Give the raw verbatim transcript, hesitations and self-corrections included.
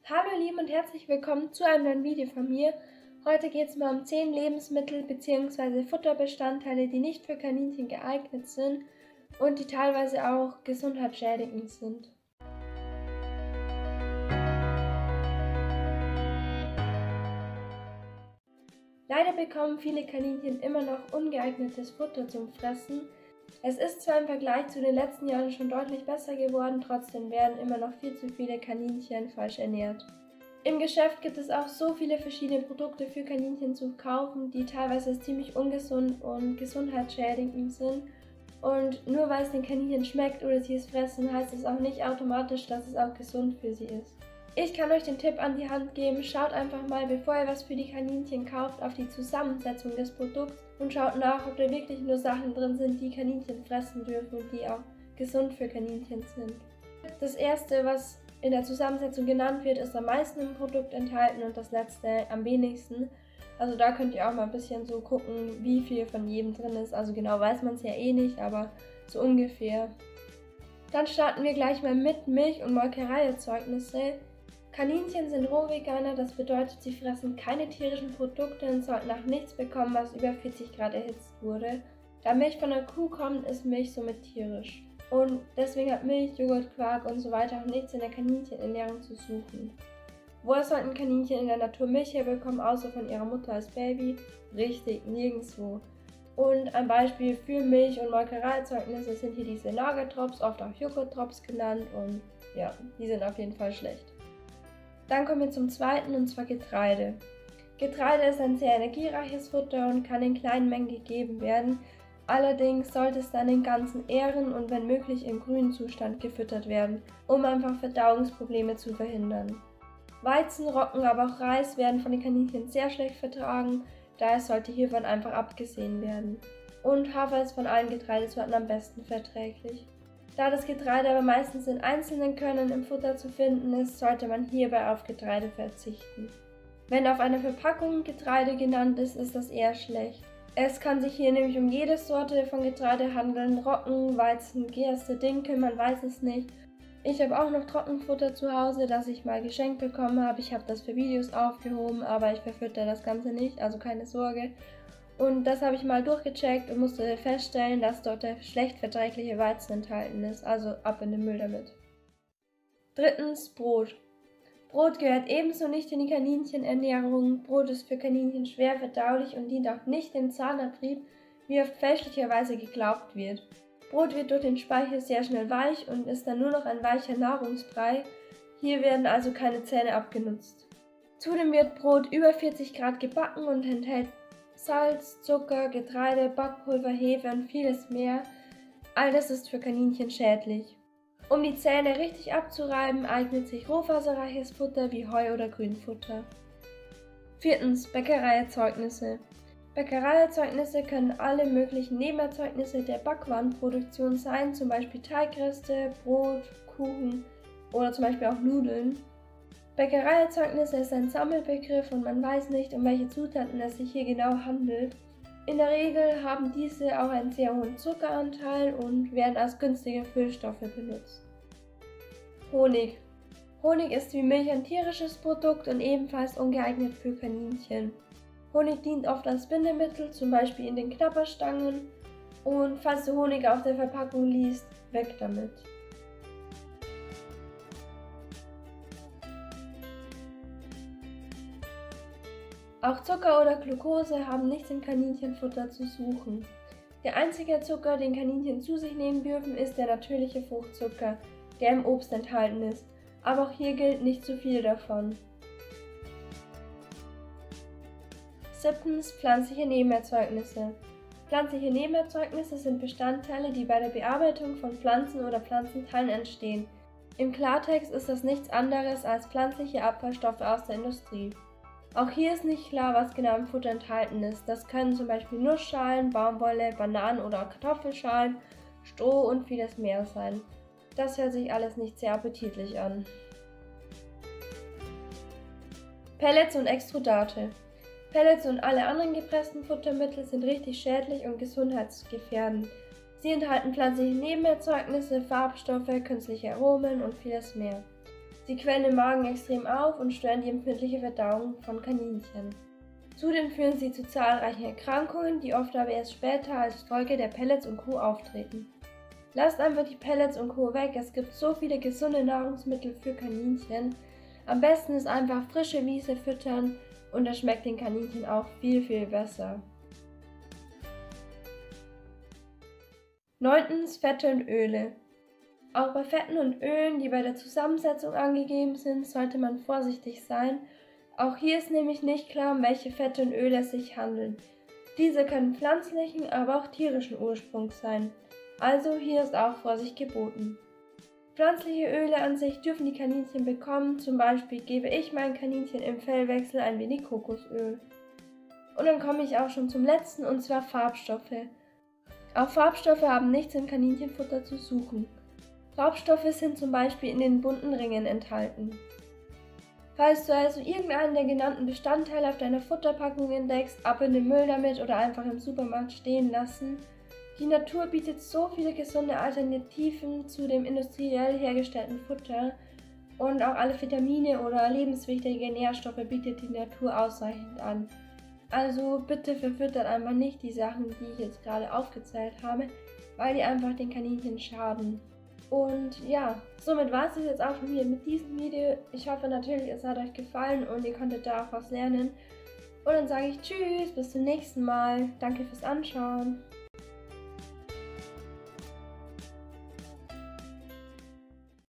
Hallo ihr Lieben und herzlich willkommen zu einem neuen Video von mir. Heute geht es mal um zehn Lebensmittel bzw. Futterbestandteile, die nicht für Kaninchen geeignet sind und die teilweise auch gesundheitsschädigend sind. Leider bekommen viele Kaninchen immer noch ungeeignetes Futter zum Fressen. Es ist zwar im Vergleich zu den letzten Jahren schon deutlich besser geworden, trotzdem werden immer noch viel zu viele Kaninchen falsch ernährt. Im Geschäft gibt es auch so viele verschiedene Produkte für Kaninchen zu kaufen, die teilweise ziemlich ungesund und gesundheitsschädigend sind. Und nur weil es den Kaninchen schmeckt oder sie es fressen, heißt es auch nicht automatisch, dass es auch gesund für sie ist. Ich kann euch den Tipp an die Hand geben, schaut einfach mal, bevor ihr was für die Kaninchen kauft, auf die Zusammensetzung des Produkts und schaut nach, ob da wirklich nur Sachen drin sind, die Kaninchen fressen dürfen und die auch gesund für Kaninchen sind. Das erste, was in der Zusammensetzung genannt wird, ist am meisten im Produkt enthalten und das letzte am wenigsten. Also da könnt ihr auch mal ein bisschen so gucken, wie viel von jedem drin ist. Also genau weiß man es ja eh nicht, aber so ungefähr. Dann starten wir gleich mal mit Milch- und Molkereierzeugnisse. Kaninchen sind Rohveganer, das bedeutet, sie fressen keine tierischen Produkte und sollten auch nichts bekommen, was über vierzig Grad erhitzt wurde. Da Milch von der Kuh kommt, ist Milch somit tierisch. Und deswegen hat Milch, Joghurt, Quark und so weiter auch nichts in der Kaninchenernährung zu suchen. Woher sollten Kaninchen in der Natur Milch herbekommen, außer von ihrer Mutter als Baby? Richtig, nirgendwo. Und ein Beispiel für Milch- und Molkereierzeugnisse sind hier diese Lagertrops, oft auch Joghurttrops genannt, und ja, die sind auf jeden Fall schlecht. Dann kommen wir zum zweiten, und zwar Getreide. Getreide ist ein sehr energiereiches Futter und kann in kleinen Mengen gegeben werden. Allerdings sollte es dann in ganzen Ähren und wenn möglich im grünen Zustand gefüttert werden, um einfach Verdauungsprobleme zu verhindern. Weizen, Roggen, aber auch Reis werden von den Kaninchen sehr schlecht vertragen, daher sollte hiervon einfach abgesehen werden. Und Hafer ist von allen Getreidesorten am besten verträglich. Da das Getreide aber meistens in einzelnen Körnern im Futter zu finden ist, sollte man hierbei auf Getreide verzichten. Wenn auf einer Verpackung Getreide genannt ist, ist das eher schlecht. Es kann sich hier nämlich um jede Sorte von Getreide handeln, Roggen, Weizen, Gerste, Dinkel, man weiß es nicht. Ich habe auch noch Trockenfutter zu Hause, das ich mal geschenkt bekommen habe. Ich habe das für Videos aufgehoben, aber ich verfütter das Ganze nicht, also keine Sorge. Und das habe ich mal durchgecheckt und musste feststellen, dass dort der schlecht verträgliche Weizen enthalten ist, also ab in den Müll damit. Drittens, Brot. Brot gehört ebenso nicht in die Kaninchenernährung. Brot ist für Kaninchen schwer verdaulich und dient auch nicht dem Zahnabrieb, wie oft fälschlicherweise geglaubt wird. Brot wird durch den Speichel sehr schnell weich und ist dann nur noch ein weicher Nahrungsbrei. Hier werden also keine Zähne abgenutzt. Zudem wird Brot über vierzig Grad gebacken und enthält Salz, Zucker, Getreide, Backpulver, Hefe und vieles mehr. All das ist für Kaninchen schädlich. Um die Zähne richtig abzureiben, eignet sich rohfaserreiches Futter wie Heu oder Grünfutter. Viertens, Bäckereierzeugnisse. Bäckereierzeugnisse können alle möglichen Nebenerzeugnisse der Backwarenproduktion sein, zum Beispiel Teigreste, Brot, Kuchen oder zum Beispiel auch Nudeln. Bäckereierzeugnisse ist ein Sammelbegriff und man weiß nicht, um welche Zutaten es sich hier genau handelt. In der Regel haben diese auch einen sehr hohen Zuckeranteil und werden als günstige Füllstoffe benutzt. Honig. Honig ist wie Milch ein tierisches Produkt und ebenfalls ungeeignet für Kaninchen. Honig dient oft als Bindemittel, zum Beispiel in den Knabberstangen, und falls du Honig auf der Verpackung liest, weg damit. Auch Zucker oder Glucose haben nichts im Kaninchenfutter zu suchen. Der einzige Zucker, den Kaninchen zu sich nehmen dürfen, ist der natürliche Fruchtzucker, der im Obst enthalten ist, aber auch hier gilt nicht zu viel davon. Siebtens, pflanzliche Nebenerzeugnisse. Pflanzliche Nebenerzeugnisse sind Bestandteile, die bei der Bearbeitung von Pflanzen oder Pflanzenteilen entstehen. Im Klartext ist das nichts anderes als pflanzliche Abfallstoffe aus der Industrie. Auch hier ist nicht klar, was genau im Futter enthalten ist. Das können zum Beispiel Nussschalen, Baumwolle, Bananen oder Kartoffelschalen, Stroh und vieles mehr sein. Das hört sich alles nicht sehr appetitlich an. Pellets und Extrudate. Pellets und alle anderen gepressten Futtermittel sind richtig schädlich und gesundheitsgefährdend. Sie enthalten pflanzliche Nebenerzeugnisse, Farbstoffe, künstliche Aromen und vieles mehr. Sie quellen im Magen extrem auf und stören die empfindliche Verdauung von Kaninchen. Zudem führen sie zu zahlreichen Erkrankungen, die oft aber erst später als Folge der Pellets und Co. auftreten. Lasst einfach die Pellets und Co. weg, es gibt so viele gesunde Nahrungsmittel für Kaninchen. Am besten ist einfach frische Wiese füttern und das schmeckt den Kaninchen auch viel, viel besser. Neuntens. Fette und Öle. Auch bei Fetten und Ölen, die bei der Zusammensetzung angegeben sind, sollte man vorsichtig sein. Auch hier ist nämlich nicht klar, um welche Fette und Öle es sich handelt. Diese können pflanzlichen, aber auch tierischen Ursprungs sein. Also hier ist auch Vorsicht geboten. Pflanzliche Öle an sich dürfen die Kaninchen bekommen, zum Beispiel gebe ich meinen Kaninchen im Fellwechsel ein wenig Kokosöl. Und dann komme ich auch schon zum letzten, und zwar Farbstoffe. Auch Farbstoffe haben nichts im Kaninchenfutter zu suchen. Farbstoffe sind zum Beispiel in den bunten Ringen enthalten. Falls du also irgendeinen der genannten Bestandteile auf deiner Futterpackung entdeckst, ab in den Müll damit oder einfach im Supermarkt stehen lassen. Die Natur bietet so viele gesunde Alternativen zu dem industriell hergestellten Futter und auch alle Vitamine oder lebenswichtige Nährstoffe bietet die Natur ausreichend an. Also bitte verfüttert einfach nicht die Sachen, die ich jetzt gerade aufgezählt habe, weil die einfach den Kaninchen schaden. Und ja, somit war es jetzt auch schon wieder mit diesem Video. Ich hoffe natürlich, es hat euch gefallen und ihr konntet da auch was lernen. Und dann sage ich Tschüss, bis zum nächsten Mal. Danke fürs Anschauen.